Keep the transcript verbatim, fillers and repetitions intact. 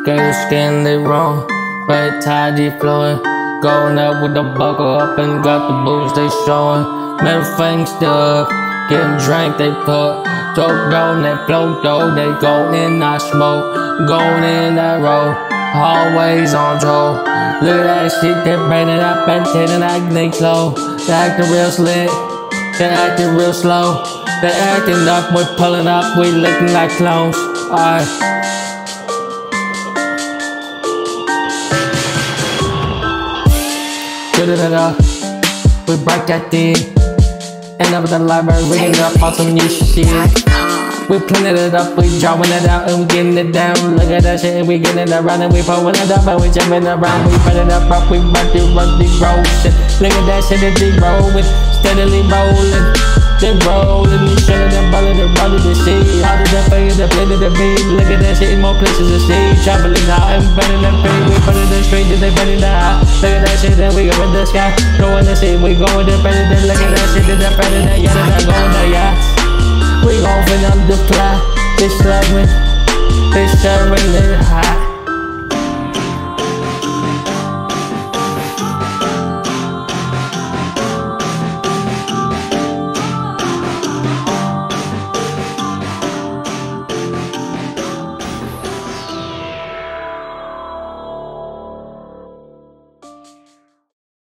Girl, your skin they wrong, red tie G flowing. Going up with the buckle up and got the boots they showing. Middle finger stuck, getting drink they put. Dope down that flow dough, they go in I smoke. Going in that road, always on Joe. Look at that shit, they painted up and hitting acting slow. They acting real slick, they acting real slow. They acting up, we pulling up, we looking like clones. Alright. Good it up, we break that thing. End up at the library, reading up on some new shit. We cleaning it up, we drawing it out and we getting it down. Look at that shit and we getting it around and we pulling it up and we jumping around. We put it up, up, we rock it, rock the roll shit. Look at that shit that they rolling, steadily rolling. They rolling, they shutting that ballin', they rolling the shit. How did that figure, they play to the beat. Look at that shit in more places to see. Traveling out and burning that pain. We put it in straight, they burning the high. Look at that shit, then we go in the sky. Going the shit, we going the president. Look at that shit, they're president. Yeah, they're going the yachts. We gon' fin up the fly. They slugging, they serving it hot.